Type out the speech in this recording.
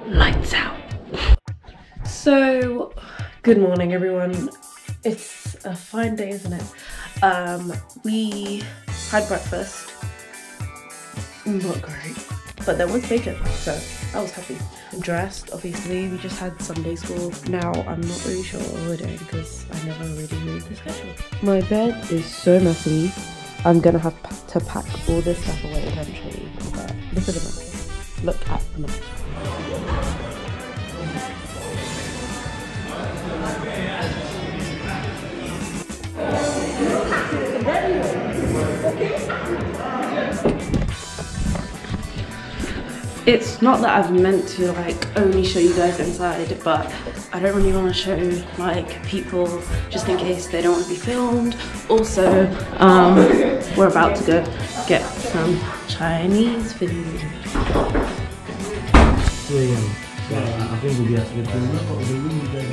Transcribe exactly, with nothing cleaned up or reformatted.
Lights out. So, good morning everyone. It's a fine day, isn't it? Um, we had breakfast. Not great, but there was bacon, so I was happy. I'm dressed, obviously. We just had Sunday school. Now I'm not really sure what we're doing because I never really read the schedule. My bed is so messy. I'm gonna have to pack all this stuff away eventually. But look at the mess. Look at the mess. It's not that I've meant to like only show you guys inside, but I don't really want to show like people just in case they don't want to be filmed. Also, um, we're about to go get some Chinese food. So yeah, so I think we'll be able to do